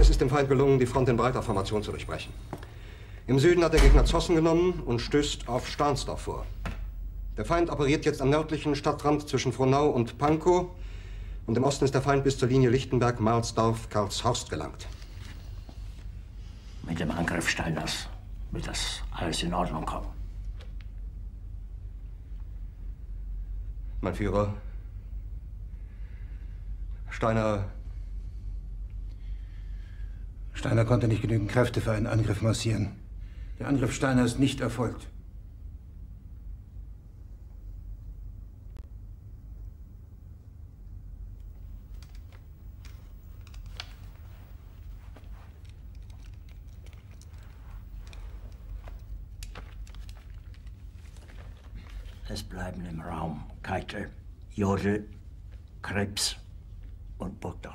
Es ist dem Feind gelungen, die Front in breiter Formation zu durchbrechen. Im Süden hat der Gegner Zossen genommen und stößt auf Stahnsdorf vor. Der Feind operiert jetzt am nördlichen Stadtrand zwischen Frohnau und Pankow. Und im Osten ist der Feind bis zur Linie Lichtenberg-Marsdorf-Karlshorst gelangt. Mit dem Angriff Steiners wird das alles in Ordnung kommen. Mein Führer, Steiner konnte nicht genügend Kräfte für einen Angriff massieren. Der Angriff Steiner ist nicht erfolgt. Es bleiben im Raum Keitel, Jodl, Krebs und Burgdorf.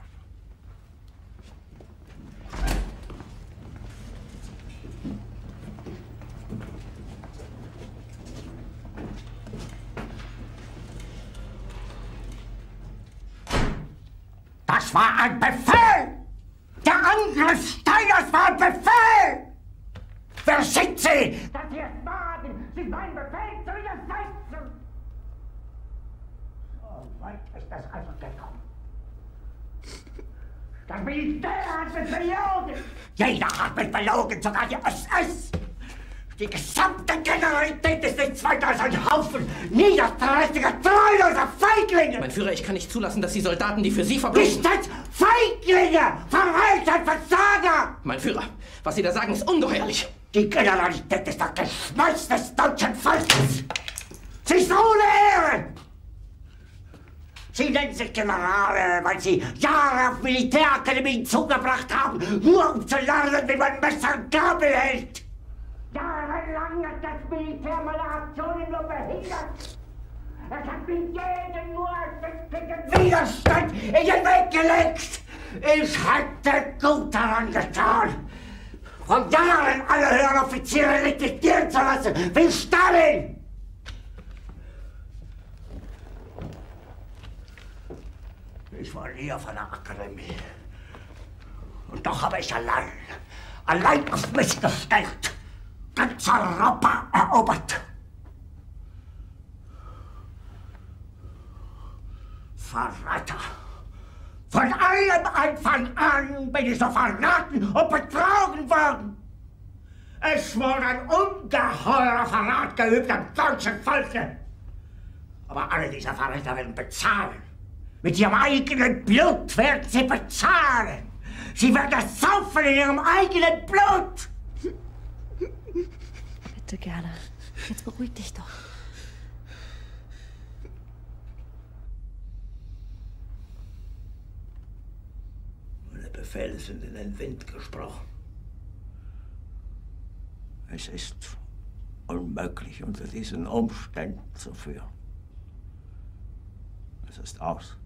Das war ein Befehl! Der Angriff Steiners war ein Befehl! Wer sind Sie, dass Sie es wagen, sich meinen Befehl zu widersetzen? So weit ist es also gekommen. Das Militär hat mich belogen! Jeder hat mich belogen, sogar die SS! Die gesamte Generalität ist nichts weiter als ein Haufen niederträchtiger, treuloser Feiglinge! Mein Führer, ich kann nicht zulassen, dass die Soldaten, die für Sie verbringen... Nicht als Feiglinge! Verreiter, Versager! Mein Führer, was Sie da sagen, ist ungeheuerlich! Die Generalität ist das Geschmeiß des deutschen Volkes! Sie ist ohne Ehre! Sie nennen sich Generale, weil Sie Jahre auf Militärakademien zugebracht haben, nur um zu lernen, wie man Messer und Gabel hält! Jahrelang hat das Militär meine Aktionen nur behindert. Es hat mir jeden nur ersichtlichen Widerstand in den Weg gelegt. Ich hätte gut daran getan, von Jahren alle höheren Offiziere liquidieren zu lassen, wie Stalin. Ich war nie auf einer Akademie. Und doch habe ich allein auf mich gestellt, ganz Europa erobert. Verräter! Von allem Anfang an bin ich so verraten und betrogen worden. Es wurde ein ungeheurer Verrat geübt am deutschen Volke. Aber alle diese Verräter werden bezahlen. Mit ihrem eigenen Blut werden sie bezahlen. Sie werden es saufen in ihrem eigenen Blut. Bitte gerne. Jetzt beruhig dich doch. Meine Befehle sind in den Wind gesprochen. Es ist unmöglich, unter diesen Umständen zu führen. Es ist aus.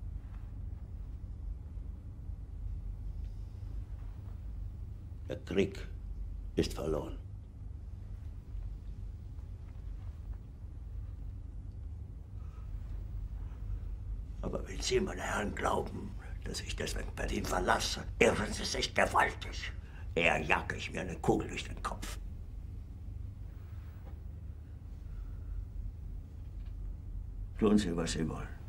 Der Krieg ist verloren. Aber wenn Sie, meine Herren, glauben, dass ich deswegen Berlin verlasse, irren Sie sich gewaltig. Eher jage ich mir eine Kugel durch den Kopf. Tun Sie, was Sie wollen.